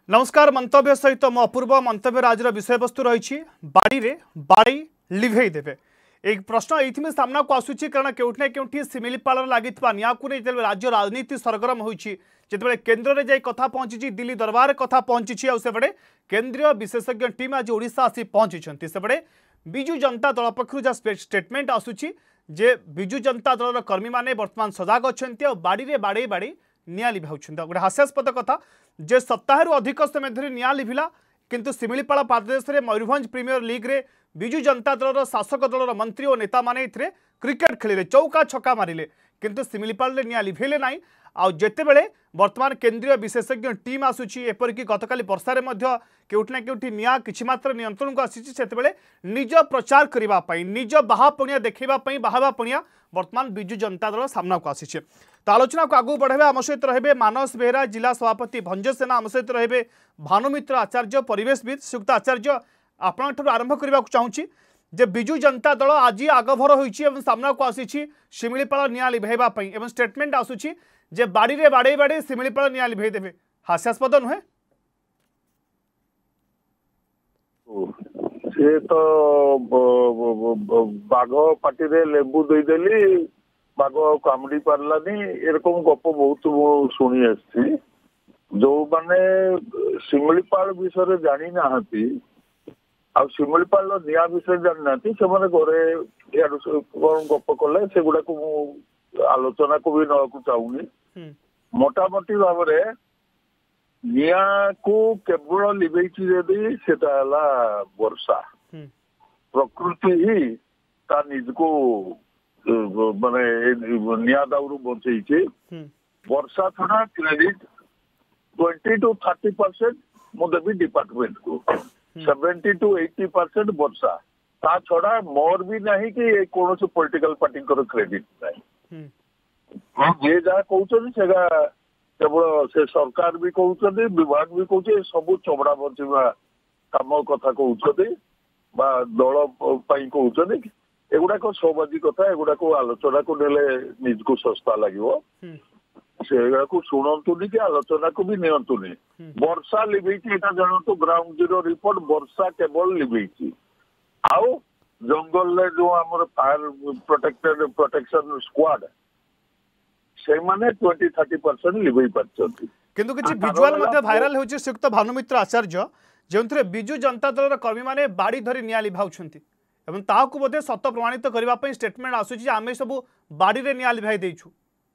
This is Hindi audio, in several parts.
नमस्कार मंतव्य सहित मो अपूर्व मंतव्य आज विषय वस्तु रही बाड़ी रे बाड़ी लिभे देवे एक प्रश्न ये सामना को आसूची कारण केउठना केउठी सिमिलीपाल लगी निया को नहीं राज्य राजनीति सरगरम होती केन्द्र में जाई कथा पहुंची दिल्ली दरबार कथा पहुंची आउे केन्द्रीय विशेषज्ञ टीम आज ओडिशा आसी पहुंची से विजु जनता दल पक्षर जहाँ स्टेटमेंट आसूची जे विजु जनता दल कर्मी मैंने बर्तमान सजग अच्छा बाड़ी रे बाड़े बाड़ी निया लिभाउछन गोटे हास्यास्पद कथा जे सप्ताह अधिक समय धरी निया लिभिला किंतु सिमिलीपाल पाददेश में मयूरभंज प्रीमियर लीग रे विजु जनता दल शासक दलर मंत्री और नेता माने क्रिकेट खेलिले चौका छक्का मारिले किंतु सिमिलीपाल रे निया लिभेले नाही आउ जेतेबेले वर्तमान केंद्रीय विशेषज्ञ टीम आसुची एपरिक गतकाली वर्षारे मध्य केउठना केउठी निया किछि मात्र नियंत्रण को आसीची सेतेबेले निज प्रचार करिबा पई निज बाहापणिया देखैबा पई बाहाबापणिया वर्तमान विजु जनता दल सामना को आसीचे तो आलोचना को आगु बढ़ाबे आम सहित रहे मानस बेहरा जिला सभापति भंज सेना आम सहित रहे भानुमित्र आचार्य परिवेशविद श्रीयुक्त आचार्य आपन आरंभ करने को चाहूँगी जे विजु जनता दल आज आगभर होइछि सामना को आसी सिमिलीपाल निया लिभेबा पई एवं स्टेटमेंट आसुछि जे बाड़ी रे बाड़े बाड़े सिमिलीपाल निया लिभे देबे हास्यास्पद नुहे से तो बाघ पाटी रे लेबू देदेली बाघ कामुड़ी पार्लानी एरकम गप बहुत शुणी आसी जो माने सिमिलीपाल विषय जानी ना सिमिलीपाल निया विषय जानी ना से घरे कौन गप कले से गुड़ा को आलोचना को भी ना चाहूनी मोटामोटी भाव में निया को केवल लिभेची जदि सेटा हला वर्षा प्रकृति ही ता निज को माने निया दाउरु बचेइछे वर्षा छड़ा क्रेडिट 20 to 30% मु देबी डिपार्टमेंट को 70 to 80% वर्षा ता छड़ा मोर भी नहीं कि कौन से पॉलिटिकल पार्टी को क्रेडिट नहीं जे जहाँ कहते सेगा केवल से सरकार भी कहते विभाग भी कहते सब चबड़ा बचवा काम कथा कहते दल कहते एगुड़ाक सौबाजी कथा एगुड़ाक आलोचना को नेले निज को सस्ता लगे से शुणुनि कि आलोचना को भी नियंतुनि वर्षा लिभेची एटा जानतु ग्राउंड जीरो रिपोर्ट वर्षा केवल लिभेची आउ जंगल रे जो हमर फायर प्रोटेक्शन स्क्वाड से माने 20-30% लिभेई पारछथि किंतु किछि विजुअल मध्ये वायरल होछि श्रीयुक्त भानुमित्र आचार्य जेउथरे विजु जनता दलर कर्मी माने बाड़ी धरी निया लिभाउछन्ति एवं ताहाकु मध्ये सत प्रमाणित करबा पई स्टेटमेंट आसुछि आमे सब बाड़ी रे निया लिभाई देइछु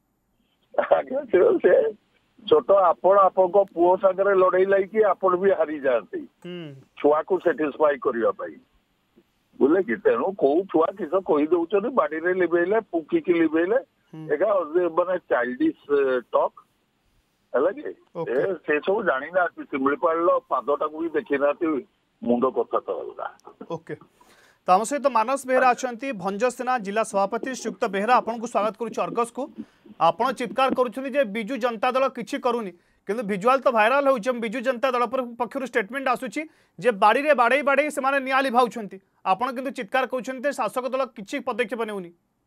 आगे से छोट आपन को पुओ सागरे लड़ाई लाइकी आपन भी हारी जाते छुआ को सेटिस्फाई करबा पई बोले कि तेणु कौ छुआ किस कही दौर बाड़ी रे लिभेले पुकिकी लिभेले एगा माने चाइल्डिश टॉक है से सब जानी ना सिमिलीपाल पादटा को भी देखी ना मुंड कथा तो ओके तो आम सहित मानस बेहरा अच्छा भंज सेना जिला सभापति श्रीयुक्त बेहरा आपन को स्वागत करुच्छ अर्गस को आपण चित्कार करुछन्ति विजु जनता दल किछि करूनी किंतु विजुअल तो वायरल होउछ विजु जनता दल पक्षर स्टेटमेंट आसुची जे बाड़ी रे बाड़े बाड़े से माने निया लिभाउछन्ति आपण किंतु चित्कार करुछन्ति शासक दल किछि पदक्षेप नेउनी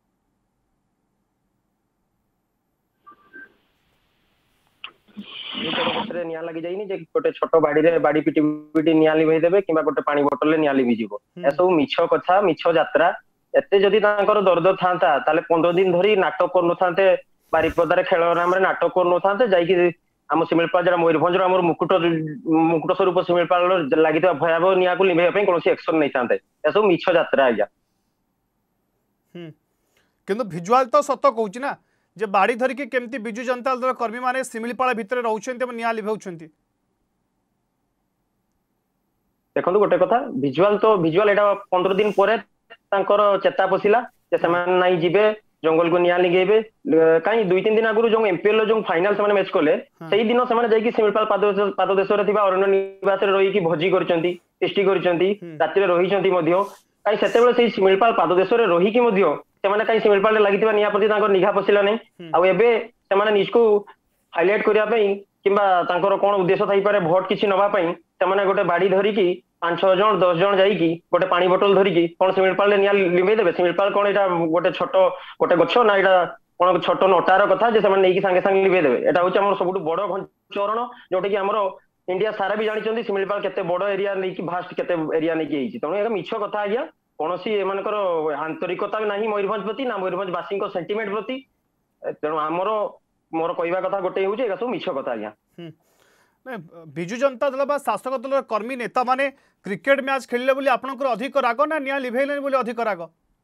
निया लगी जाइनी जे गोटे छोट बाड़ी रे बाड़ी पिटी पिटी निया लिभेई देबे किबा गोटे पानी बोतल ले निया लिभि जीवो ए सब मिछ कथा मिछ यात्रा एते जदि तांकर दर्द थांता ताले 15 दिन धरी नाटक करनो थांते बारिपदारे खेल नाम रे नाटक करनो थांते जाई कि हम सिमिलीपाल जरा मयूरभंज हमर मुकुट स्वरूप सिमिलीपाल लागिता भयावह निया को लिभेई पई कोनोसी एक्शन नै थांते ए सब मिछ यात्रा आज्ञा किंतु विजुअल तो सत कहूची ना जे बाड़ी धरिकी केमती विजु जनता दल कर्मी माने सिमिलीपाल भितर रहउछन्ते एवं निया लिभाउछन्ति देखंतु गोटे कथा विजुअल एटा 15 दिन परे तांकर चेता पसिला जे समान नाही जिबे जंगल को निया लिगेबे काई 2-3 दिन आगुरु जो एमपीएल जो फाइनल समान मैच कोले सेही दिन समान जाई कि सिमिलीपाल पाददेश रे थिबा अरण्य निवास रे रही कि भोजी करचंती टेस्टी करचंती राति रे रहिचंती मध्य काई सेतेबेले सेही सिमिलीपाल पाददेश रे रही कि मध्य सेमाने काई सिमिलीपाल लागितिबा निया प्रति तांकर निघा पसिला नै आ एबे सेमाने निजको हाइलाइट करिया पई किबा तांकर कोन उद्देश्य थाई पारे भोट किछि नबा पई सेमाने गोटे बाड़ी धरी कि 5-6 जन 10 जन जाई कि गोटे पानी बोतल धरी कि कोन सिमिलीपाल ले निया लिभेई देबे सिमिलीपाल कोन एटा गोटे छोटो गोटे गछ ना एटा कोन छोटो नटार कथा जे सेमाने नै कि संगे संगे लिभेई देबे एटा होछ हमर सबुटु बड़ चरण जोटा कि हमर इंडिया सारा भी जानते शिमिलीपाल केते बड़ एरिया नहीं भास्ट केते एरिया नहीं तेणु ये मिछ कथा आज्ञा कौन सी एमनकर आंतरिकता भी नहीं मयूरभंज प्रति ना मयूरभंजवासी सेंटिमेंट प्रति तेणु आमर मोर कहवा कथा गोटे हूँ सब मिछ कथा आज्ञा विजु जनता दल बा शासक दल कर्मी नेता माने क्रिकेट मैच खेलिले बोली आपनकर अधिक राग ना निया लिभेले बोली अधिक राग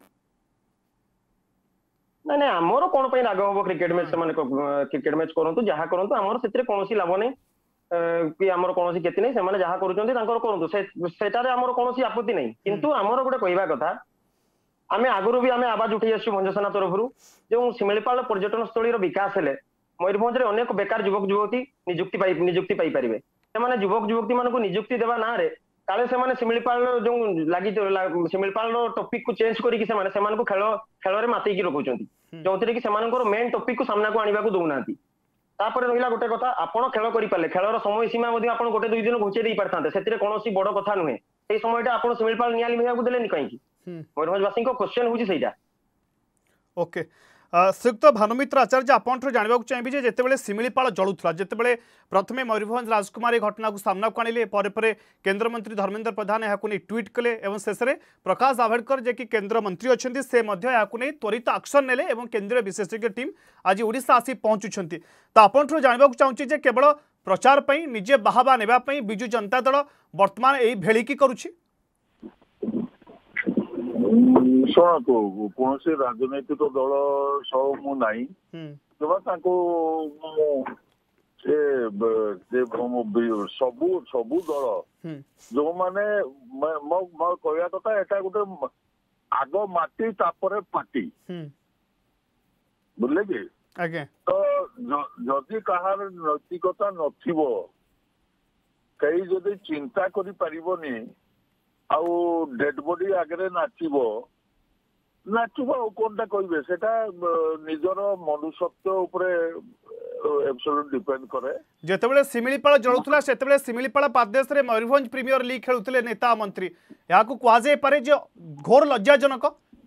ना ना आमर कौन पे राग हम क्रिकेट मैच क्रिकेट मैच करूँ जहाँ करूँ आमर से कौन लाभ नहीं कि आमर कौन क्षति नहीं से जहाँ करूँ आमर कौन आपत्ति नहीं किंतु आमर गोटे कहवा कथा आम आगुरी भी आम आवाज उठे आसु भंजसेना तरफ जो शिमिलीपाल पर्यटन स्थल विकास हेले मयूरभंज में अनेक बेकार युवक युवती निजुक्ति पाइपर से युवक युवती मान निजुक्ति देवा ना काले से शिमिलीपाल जो लगी शिमिलीपाल टॉपिक को चेंज करके खेल मातैकी रखुंट जो थी कि मेन टॉपिक को सामना को आने को दौना तापर रहा गोटे कथा आपड़ खेल करें खेलर समय सीमा आप गोटे 2 दिन घुचे दे पारते से कौन बड़ कथा नुहे से समय आप शिमिलीपाल निया लिभा देलेनि कहीं मयूरभंजवासी क्वेश्चन हूँ ओके श्रीयुक्त भानुमित्र आचार्य आपंठ जानवा चाहिए जितेबाला शिमिलीपाल जलुला जितेबाला प्रथमे मयूरभंज राजकुमार घटना को सामना को आनिले केन्द्रमंत्री धर्मेन्द्र प्रधान यहाँ ट्वीट कले और शेष में प्रकाश जावड़ेकर जे कि केन्द्रमंत्री अच्छा से त्वरित एक्शन नेले और केंद्रीय विशेषज्ञ टीम आज ओडिशा आसी पहुंचुंट तो आपंठ जानवा चाहिए केवल प्रचार पर निजे बाहाबा नेबापी विजु जनता दल बर्तमान यही भेलिकी करुछि ଶୁଣନ୍ତୁ କୌଣସି ରାଜନୈତିକ ଦଳ ସହ ମୁଁ ନାହିଁ କିମ୍ବା ତାଙ୍କୁ ସବୁ ସବୁ ଦଳ ଯୋଉମାନେ ମୋ କହିବା କଥା ଏଟା ଗୋଟେ ଆଗ ମାଟି ତାପରେ ପାଟି ବୁଝିଲେ କି ତ ଯଦି କାହାର ନୈତିକତା ନଥିବ କେହି ଯଦି ଚିନ୍ତା କରିପାରିବନି आउ डेड बॉडी आगे नाचब कौनटा कहे से निजर मनुष्यत्व एब्सोल्यूट डिपेंड करे जेतेबेले शिमिलीपाल जलुला सेतेबेले शिमिलीपाल प्रदेश रे मयूरभंज प्रीमियर लीग खेलुतले नेता मंत्री याकू कुआ जाय पारे जे घोर लज्जाजनक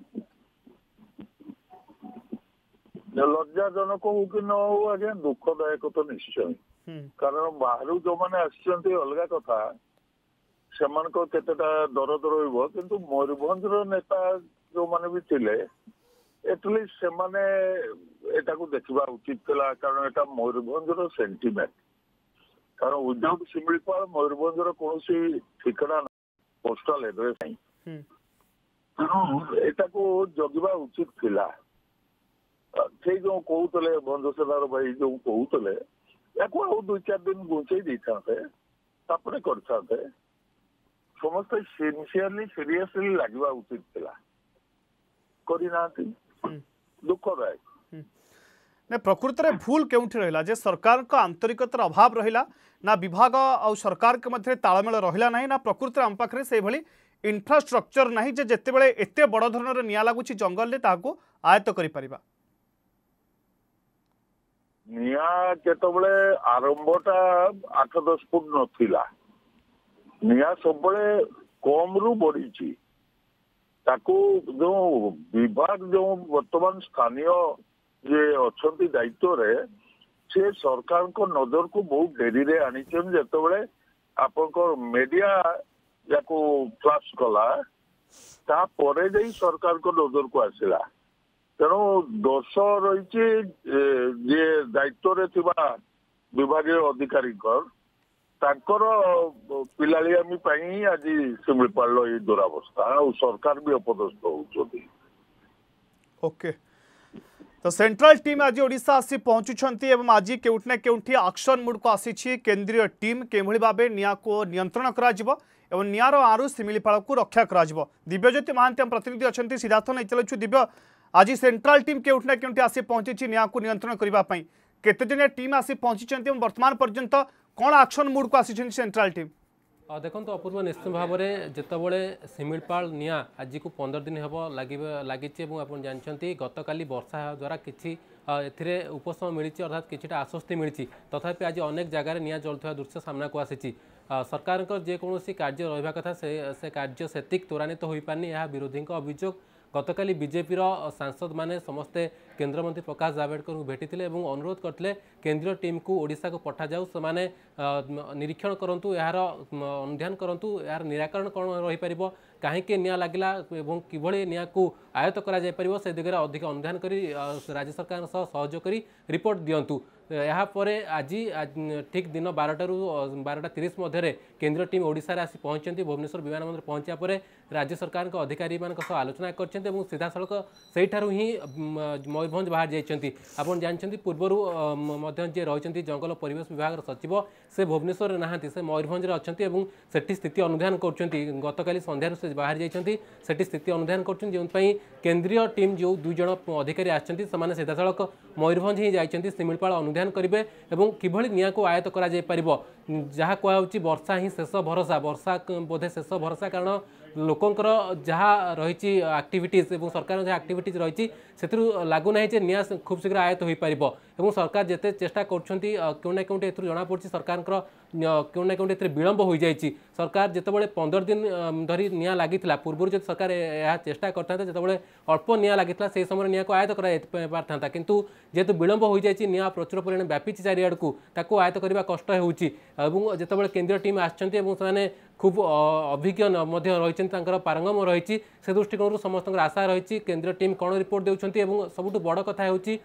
लज्जाजनक हो कि न हो आज्ञा दुखदायक तो निश्चय कारण बाहर जो मैंने आसचंती अलग कथा ସେମାନଙ୍କ କେତେଟା ଦରଦ ରହିବ କିନ୍ତୁ ମୟୂରଭଞ୍ଜର ନେତା ଯୋଉମାନେ ବି ଥିଲେ ଏଟଲିଷ୍ଟ ସେମାନେ ଏଟାକୁ ଦେଖିବା ଉଚିତ ଥିଲା କାରଣ ଏଟା ମୟୂରଭଞ୍ଜର ସେଣ୍ଟିମେଣ୍ଟ କାରଣ ୱିଦାଉଟ୍ ଶିମିଳିପାଳ ମୟୂରଭଞ୍ଜର କୌଣସି ଠିକଣା ପୋଷ୍ଟାଲ ଆଡ୍ରେସ ନାହିଁ ତେଣୁ ଏଟାକୁ ଜଗିବା ଉଚିତ ଥିଲା ସେଇ ଯୋଉ କହୁଥିଲେ ଭଞ୍ଜସେନାର ଭାଇ ଯୋଉ କହୁଥିଲେ ୟାକୁ ଆଉ 2-4 ଦିନ ଘୁଞ୍ଚେଇ ଦେଇଥାନ୍ତେ ତାପରେ କରିଥାନ୍ତେ समस्त सिंसियरली सीरियसली लगवा उचित थिला करना दुखदायक ने प्रकृत में भूल केउठी रहिला जे सरकार का आंतरिकतार अभाव रहिला ना विभाग और सरकार के मध्य तालमेल रहिला नहीं ना प्रकृत आम पाखे से भली इंफ्रास्ट्रक्चर नहीं जे जेतेबेले एते बड़ धरणर निया लागुची जंगल ले ताको आयत्त करि परिबा निया केतबेले आरंभटा 8-10 फुट नथिला निया सब कम रु बढ़ी जो विभाग जो वर्तमान स्थानीय जे अच्छी दायित्व रे से सरकार को नजर को बहुत डेरी रे आनी जिते आप मीडिया या फ्लाश कला तापर जा सरकार को नजर को आसला तेणु दोष रही जे दायित्व रे थिबा विभागीय अधिकारी पिलालियामी आज शिमिलीपाल ये दुरावस्था सरकार भी अपदस्थ होती ओके तो सेंट्रल टीम आज ओडिशा आसी पहुंचुंट आज केउठना केउठी एक्शन मूड को आसी केंद्रीय टीम केभली भाबे निया को नियंत्रण करा नियार आरु शिमिलीपाल को रक्षा करा दिव्यज्योति महांती हम प्रतिनिधि अच्छा सिद्धार्थ नहीं चलु दिव्य आज सेंट्रल टीम केउठना केउठी आसी पहुंची निया को नियंत्रण करने केते दिन टीम आसी पहुंची वर्तमान पर्यंत कौन एक्शन मूड को आसी सेंट्रल टीम देखो अपूर्व निश्चित भाव में जितेबाला शिमिलीपाल निया आज को 15 दिन हम लगी जानते गतकाली वर्षा द्वारा किसी उपशम मिली अर्थात कि आश्वस्ति मिली तथापि आज अनेक जगार निया जलुवा दृश्य सामना को आसी सरकार जेकोसी कार्य रहा कथा से कार्य सेतिक त्वरान्वित हो पारनी यह विरोधी अभियोग गतकाली बीजेपी सांसद माने समस्ते केंद्रमंत्री प्रकाश जावड़ेकर को भेटी अनुरोध करते केंद्रीय टीम को ओडिशा को पठा जाऊ से निरीक्षण करूँ यार अनुधान करूँ यार निराकरण कौन रही पार कहीं निया लगिला किभली निया को आयत्त कर दिगरे अधिक अनुधान कर राज्य सरकार सहयोग कर रिपोर्ट दिंतु यापर आज ठीक दिन 12:30 मध्य केंद्रीय टीम ओडिशा आसी पहुंचती भुवनेश्वर विमान बंदर पहुंचा पर राज्य सरकार अधिकारी मान आलोचना कर सीधा सड़क से ही मयूरभंज बाहर जाइए आपड़ जानते पूर्वर जे रही जंगल परिवेश विभाग सचिव से भुवनेश्वर नहांती से मयूरभंज अच्छा सेठी स्थिति अनुधान कर गतकाली संध्यार से बाहर जाइए स्थिति अनुधान कर केंद्रीय टीम जो 2 जन अधिकारी आछंती से सीधा सड़क मयूरभंज ही जाइए शिमिलपाल अनुधान करेंगे और किभली निया को आयत्त कर जहाँ कहूँ वर्षा ही शेष भरोसा वर्षा बोधे शेष भरोसा कारण लोकंकर जहाँ रही एक्टिविटीज और सरकार जहाँ एक्टिविटीज रही लगुना जे निया खूब शीघ्र आयत्त हो पार और सरकार जिते चेष्टा करोना कौटी जमापड़ी सरकार कौना कौटी विलंब हो जाए सरकार जितेबाला 15 दिन धरी निया लगी पूर्व जो सरकार यह चेष्टा करता जितेबाला अल्प निया लगी से समय निया को आयत्त कर किंतु जेहेतु विलंब हो जाए निया प्रचुर परिमाण व्यापी चारिआड़ को आयत्त करने कष्ट होते केंद्रीय टीम आसने खूब अभिज्ञ रही पारंगम रही से दृष्टिकोण समस्त आशा रही केंद्रीय टीम कौन रिपोर्ट देउछंती सबुठ बड़ कथा होची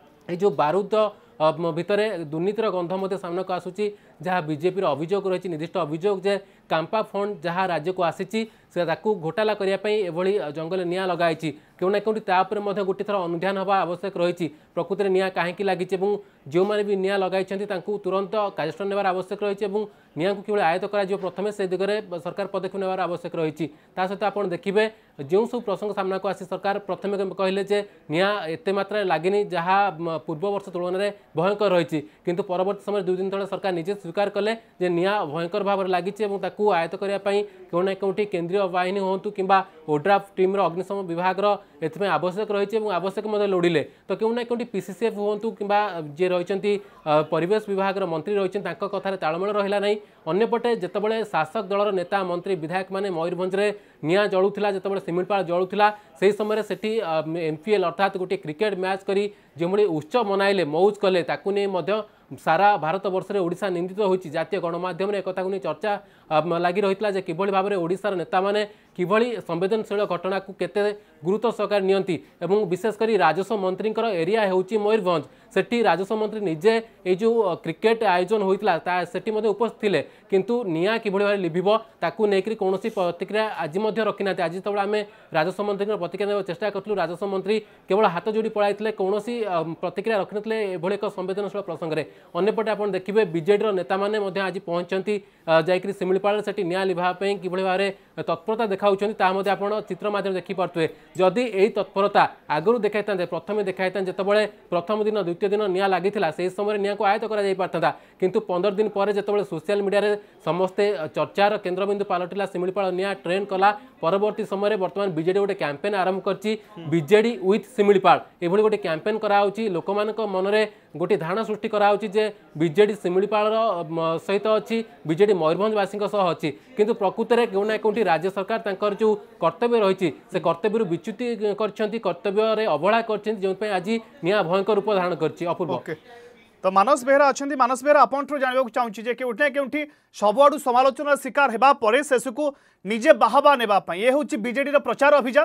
जो बारूद भितर दुर्नीतिर गंध सामना को आसूची जहाँ बीजेपी अभियोग रही निर्दिष्ट अभियोग जे कांपा फंड जहाँ राज्य को आसी घोटाला करने जंगल निया लगाई कौना कौटी गोटे थर अनुधान हवा आवश्यक रही प्रकृत में निया कहीं लगी जो मैंने भी निया लगाई तुरंत कार्यानुष्ठान नेबार आवश्यक रही निया को किभली आयत्त कर प्रथम से दिगरे सरकार पदक्षेप नेबार आवश्यक रही सहित आप देखिए जो सब प्रसंग सामना को आसी सरकार प्रथम कहले जे निया एते मात्रा लगिनी जहाँ पूर्व वर्ष तुलन में भयंकर रही किंतु परवर्त समय 2 दिन तले सरकार निजे स्वीकार कले जे निया भयंकर भाव में लगी आयत्त करने कौना कौटी केंद्रीय बाहिनी हूँ कि ओड्राफ टीम अग्निशम विभाग एथि आवश्यक रही आवश्यक लोड़िले तो कौना कौटी पीसीसीएफ हूँ कि जे रही परिवेश विभाग मंत्री रही कथार तालमेल रहा नहीं अन्यपटे जितेबाला शासक दलर नेता मंत्री विधायक माने मयूरभंज में निया जलुला जितेबाला शिमिलपाल जलुला से समय सेठी एमपीएल अर्थात गोटे क्रिकेट मैच करी जो उत्सव मनाइले मौज कले ताकू नहीं सारा भारत वर्ष में ओडिशा निंदित होती जातीय गणमाध्यम एक नहीं चर्चा लगी रही किभली भाव में ओडिशार नेता माने किभली संवेदनशील घटना को केते गुरुत्व सहकार नियंती एवं विशेषकर राजस्व मंत्री एरिया होची मयूरभंज सेठी राजस्व मंत्री निजे ये जो क्रिकेट आयोजन होता सेठी उपस्थित थे किंतु निया किभली भाव लिभिब ताकू नेकरी कौन प्रतिक्रिया आज रखी ना आज जो आम राजस्व मंत्री प्रतिक्रिया देवा चेष्टा करूँ राजस्व मंत्री केवल हाथ जोड़ी पड़ाई कौन प्रतिक्रिया रखी नी एभली एक संवेदनशील प्रसंग में अन्यपटे आप देखिए बीजेडी नेता मैंने आज पहुंचती जाकि शिमिलपाल से निया लिभापी किभली भाव में तत्परता देखा आप चित्र माध्यम देखिपे जदि यही तत्परता आगुरी देखा प्रथम देखा जितेबाला प्रथम दिन द्वितीय दिन निया लगी से समय निया को आयत्त कर किंतु 15 दिन पर जितेबाला सोशल मीडिया समस्ते चर्चार केन्द्रबिंदु पलटिला शिमिलपाल निया ट्रेंड कला परवर्ती समय बर्तमान बीजेडी गोटे कैंपेन आरंभ करची बीजेडी विथ शिमिलपाल एभली गोटे कैंपेन कराउची लोक मानक मन में गोटे धारणा सृष्टि कराउची जे बीजेडी शिमिलपाल सहित अच्छी बीजेडी मयूरभंजवासी अच्छी किंतु प्रकृत में कौना कौटी राज्य सरकार तांकर जो कर्तव्य रही से कर्तव्य विच्युति कर्तव्य अवहेला कर आज निया भयंकर रूप धारण कर अपूर्व तो मानस बेहरा अच्छा मानस बेहरा आपंठू जानवाक चाहूँगी केउठे केउठी सबुआडू समालोचना शिकार हेबा परे शेषकू निजे बाहबा नेबा पई ये होची बीजेडी रो प्रचार अभियान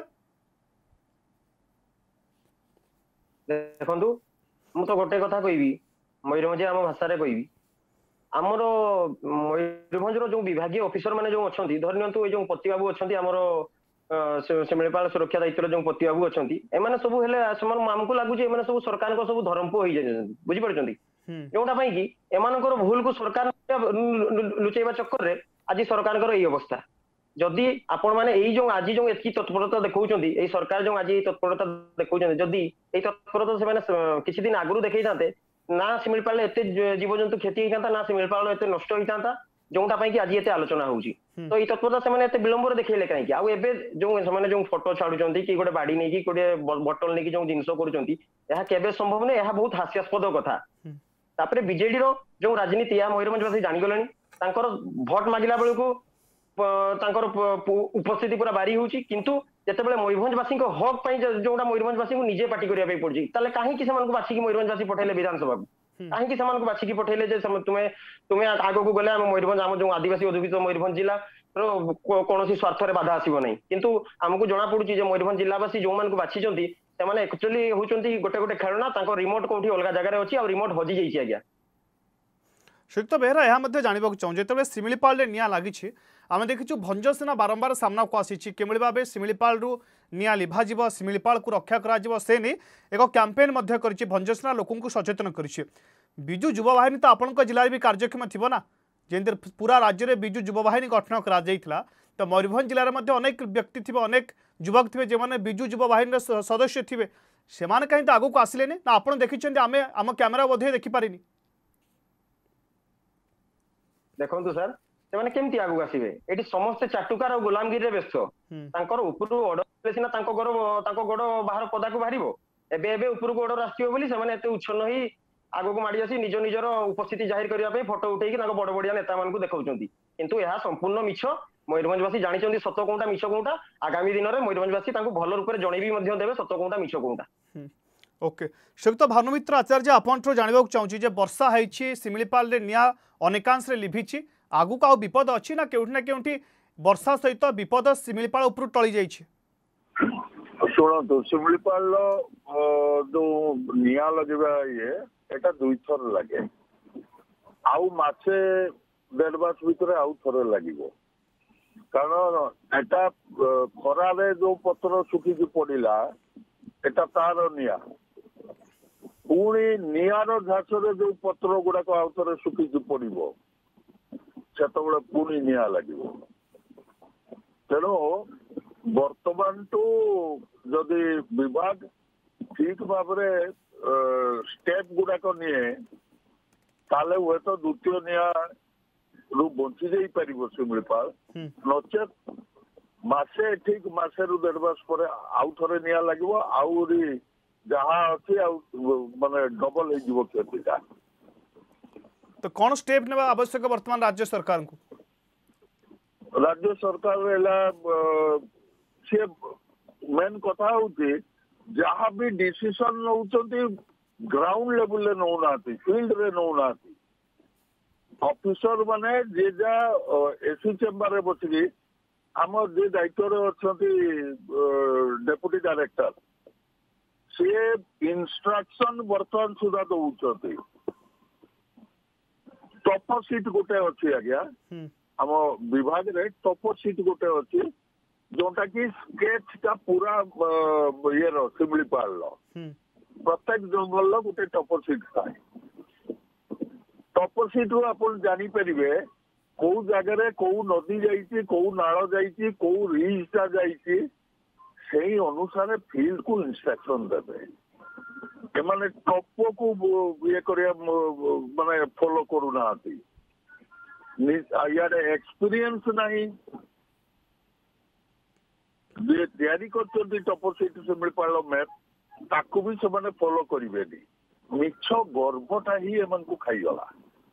देखंतु मु तो गोटे कथा कहबी मयूरभंज आम भाषा रे कहबी आमर मयूरभंज रो जो विभागीय ऑफिसर माने जो अछंती धरनियंतु ए जो पति बाबू अछंती आमर शिमिलपाल सुरक्षा दायित्व जो पति बाबू अछंती एमाने सब हेले आमको लागु जे एमाने सब सरकार को सब धरमपो होई जाय बुझी पड़छंती जोटा पई कि एमानकर भूल को सरकार लुचेबा चक्कर रे आज सरकार को एई अवस्था जदि आपण माने एई जो आज जो एतकी तत्परता देखौचंती एई सरकार जो आज एई तत्परता देखौचंती जदि एई तत्परता से माने किछि दिन आगुरु देखै थाते ना शिमिलपाल एते जीवजंतु क्षति होई थाता ना शिमिलपाल एते नष्ट होई थाता जोटा पई कि आज एते आलोचना होउची तो एई तत्परता से माने एते विलंब रे देखैले काहे कि आ एबे जो माने जो फोटो छाडुचंती कि गोटे बाडी नै कि गोटे बोतल नै कि जो जिंस करूचंती एहा केबे संभव नै एहा बहुत हास्यास्पद कथा तापरे बीजेडी रो जो राजनीति या मयूरभंजवासी जानि गलेनी तांकर भोट मागिला बेलको तांकर उपस्थिति पूरा बारी होउची किंतु ଯେତେବେଳେ ମୟୂରଭଞ୍ଜବାସୀ ହକ୍ ପାଇଁ ଯୋଉଟା ମୟୂରଭଞ୍ଜବାସୀ ନିଜେ ପାର୍ଟି କରିବା ପାଇଁ ପଡୁଛି ତାହେଲେ କାହିଁକି ସେମାନଙ୍କୁ ବାଛିକି ମୟୂରଭଞ୍ଜବାସୀ ପଠେଇଲେ ବିଧାନସଭାକୁ କାହିଁକି ସେମାନଙ୍କୁ ବାଛିକି ପଠେଇଲେ ଯେ ତୁମେ ଆଗକୁ ଗଲେ ଆମ ମୟୂରଭଞ୍ଜ ଆମ ଯୋଉ ଆଦିବାସୀ ଅଧୁଷିତ ମୟୂରଭଞ୍ଜ ଜିଲ୍ଲା କୌଣସି ସ୍ୱାର୍ଥରେ ବାଧା ଆସିବ ନାହିଁ କିନ୍ତୁ ଆମକୁ ଜଣା ପଡୁଛି ଯେ ମୟୂରଭଞ୍ଜ ଜିଲ୍ଲାବାସୀ ଯୋଉମାନଙ୍କୁ ବାଛିଛନ୍ତି ସେମାନେ ଆକ୍ଚୁଆଲି ହଉଛନ୍ତି ଗୋଟେ ଗୋଟେ ଖେଳନା ତାଙ୍କ ରିମୋଟ କୋଉଠି ଅଲଗା ଜାଗାରେ ଅଛି ଆଉ ରିମୋଟ ହଜି ଯାଇଛି ଆଜ୍ଞା श्रीयुक्त बेहरा यह जानवा चाहूँ जो शिमिलीपाल निआ लगी आम देखीचु भंजसेना बारंबार सामना को आसी किभली भाव शिमिलीपाल निआ लिभा शिमिलीपाल को रक्षा से नहीं एक कैंपेन कर भंजसेना लोक सचेतन कर बिजु युवा बाहिनी तो आपण जिले भी कार्यक्षम थी ना जमी पूरा राज्य में बिजु युवा बाहिनी गठन कर तो मयूरभंज जिले में अनेक व्यक्ति थे अनेक युवक थे जो बिजु युवा बाहिनी सदस्य थे से कहीं तो आगक आसिले ना आप देखी आम आम कैमेरा बोधे देखिपारे देखो सर से केमती आगू आसवे ये समस्ते चाटुकार और गुलामगिरी व्यस्त उपरू ऑर्डर सीना गोड़ बाहर पदा को बाहर एवं उपरको ऑर्डर आसने उच्छन्न ही आगक माड़ी आसी निज निजर उपस्थिति जाहिर करने फोटो उठेकी बड़ बड़िया नेता मान देखा किंतु यह संपूर्ण मिछ मयूरभंजवासी जानते सत कौटा मिछ कौटा आगामी दिन में मयूरभंजवासी भल रूप से जनईबी देवे सत कौटा मिछ कौटा ओके श्रीयुक्त भानुमित्र आचार्य आपंठू जानवा चाहूँगी वर्षा है शिमिलीपाल निआ अनेकांश लिभिची आगु का विपद अच्छी ना केउठी वर्षा सहित विपद शिमिलीपाल उपर टली जाइए शुणु शिमिलीपाल जो निआ लगे ये एटा दुई थर लगे आउ मासे 1.5 मास भितर आउ थरे लगे कारण एटा खरारे जो पत्र सुखी पड़ा एटा तार निआ पुणी निआर झासरे जो पत्र गुड़ाक आउ थे सुखी पड़ो से पुणी निआ लगे तेणु बर्तमान टू जदि विभाग ठीक भाव स्टेप गुड़ाक निए ताले हुए तो द्वितीय निआ रु बंची जाई परिबो शिमिलीपाल नचेत मासे ठीक मासे रु 1.5 मास पर आउ थरे निआ लगे आउरी जहाँ अच्छी माने डबल हो क्षतिटा तो कौन स्टेप ने आवश्यक वर्तमान राज्य सरकार को राज्य सरकार सी मेन कथा होती जहाँ भी डिसीजन नौ ग्राउंड लेवल रे नौना फील्ड रे नौना ऑफिसर माने जे जा एसी चेम्बर में बसिकी आम जे दायित्व अच्छा डेप्यूटी डायरेक्टर सी इंस्ट्रक्शन बर्तमान सुधा दौरान टॉप सीट गोटे अच्छी आज्ञा आम विभाग रे टॉप सीट गोटे अच्छी जोटा कि स्केच का पूरा ये शिमिलीपाल प्रत्येक जंगल गोटे टॉप सीट था टॉप सीट रू आप जानीपर कौ जगह कौ नदी जाइए कौ नाल जाइए कौ रिजटा जाइए से अनुसार फील्ड को इंस्ट्रक्शन देवे एमाने टॉप को ये माने फॉलो करूना यार एक्सपीरियंस नहीं तैयारी कर टॉप सीट शिमिलीपाल मैप ताकू भी से फॉलो करेंगे मिछ गर्भटा ही एम खाईगला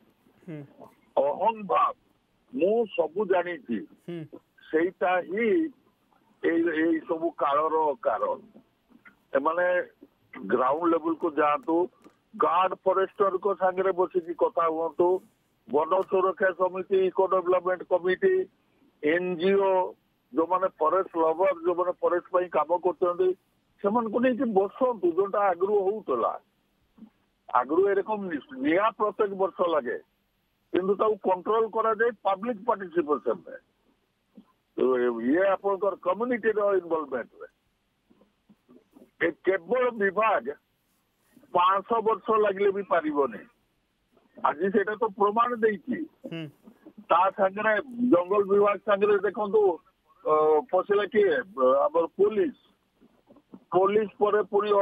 अहं भाव मु सबू जानी सेटा ही सब कालर कारण एमाने ग्राउंड लेवल को जातु गार्ड फॉरेस्टर को सांगे बसिकी कथा हूँ वन सुरक्षा समिति इको डेवलपमेंट कमिटी एनजीओ जो माने फॉरेस्ट लवर जो माने फॉरेस्ट पर काम कर बसतु जोटा आगु होता आगु एरकम निआ प्रत्येक वर्ष लगे किंतु कंट्रोल करा जाए पब्लिक पार्टिसिपेशन में तो ये आपनकर कम्युनिटी इनवॉल्वमेंट में केवल विभाग 500 वर्ष लगे भी पारिबनी आज से तो प्रमाण देती सागरे जंगल विभाग सागरे देखो पशिला किए आम पुलिस पर पुणी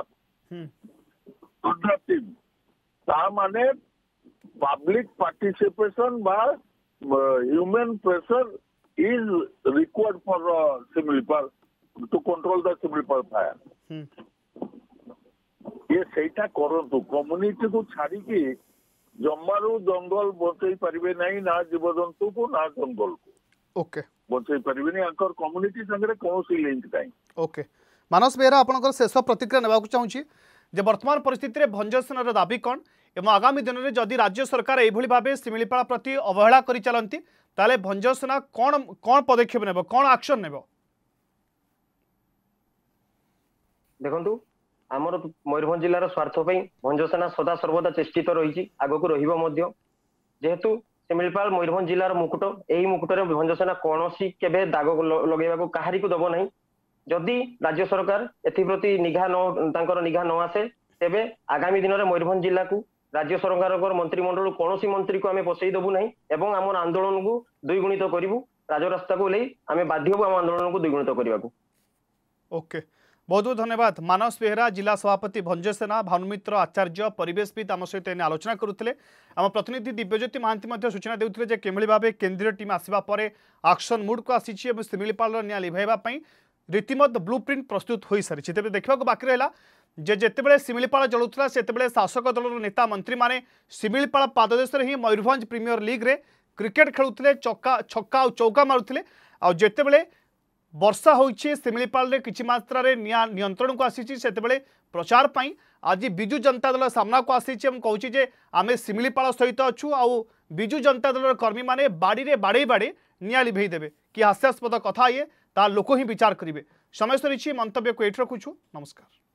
ऑर्डर टीम ता माने पब्लिक पार्टिसिपेशन बा human pressure is required for Similipal to control the Similipal fire ये सेटा करंतु कम्युनिटी को छाड़ी की जमारू जंगल बचई पारिबे नहीं ना जीवजंतु को ना जंगल को ओके बचई पारिबेनी आंकर कम्युनिटी संगे कौन लिंक नहीं। ओके मानस बेहरा आपनकर शेष प्रतिक्रिया नेबाक चाहूँगी जे वर्तमान परिस्थिति में भंजसेनार दाबी कौन एवं आगामी दिन में जदि राज्य सरकार यह भाव शिमिलीपाल प्रति अवहेला कर चलती ताले भंजसेना कौन कौन पदक्षेप नेब कौन एक्शन नेब? देखंतु आमर मयूरभंज जिलार स्वार्थ भंजसेना सदा सर्वदा चेष्टित रही आगक रही जेहेतु शिमिलीपाल मयूरभंज जिलार मुकुट यही मुकुटर भंजसेना कौन केबे दाग लगेगा कहारी को दब नहीं। जदि राज्य सरकार एप्रति निघा न आसे तेबे आगामी दिन में मयूरभंज जिला को राज्य सरकार मंत्रिमंडल कौन मंत्री को आम बसई देबू नहीं एवं आम आंदोलन को द्विगुणित करूँ राजरास्ता को ले आम बाध्य हूँ आम आंदोलन को द्विगुणित करने को। ओके बहुत बहुत धन्यवाद मानस बेहरा जिला सभापति भंजसेना भानुमित्र आचार्य परिवेशविद आम सहित आलोचना करुले। आम प्रतिनिधि दिव्यज्योति महांती सूचना देते किभली भाव केन्द्रीय टीम आसवा पर एक्शन मुड को आसी शिमिलीपाल निया लिभाइबा रीतिमत ब्लूप्रिंट प्रस्तुत हो सारी। तेज देखा बाकी रहा जितेबाला शिमिलीपाल जलुला से शासक दल नेता मंत्री मैंने शिमिलीपाल पाददेश ही मयूरभंज प्रीमियर लीग रे क्रिकेट खेलुते छक्का और चौका मारुले आतेबले वर्षा होइछे शिमिलीपाल रे किछि मात्रा रे नियंत्रण को आसी से प्रचार पाई आज बिजु जनता दल सामना को आसी कहूँ जे आमे शिमिलीपाल सहित अच्छु आउ बिजु जनता दल कर्मी माने बाड़ी रे बाड़े बाड़े निया लिभेई देबे कि हास्यास्पद कथा ये ता लोक ही विचार करेंगे। समय सरी मंतव्य को एठ रखुछु। नमस्कार।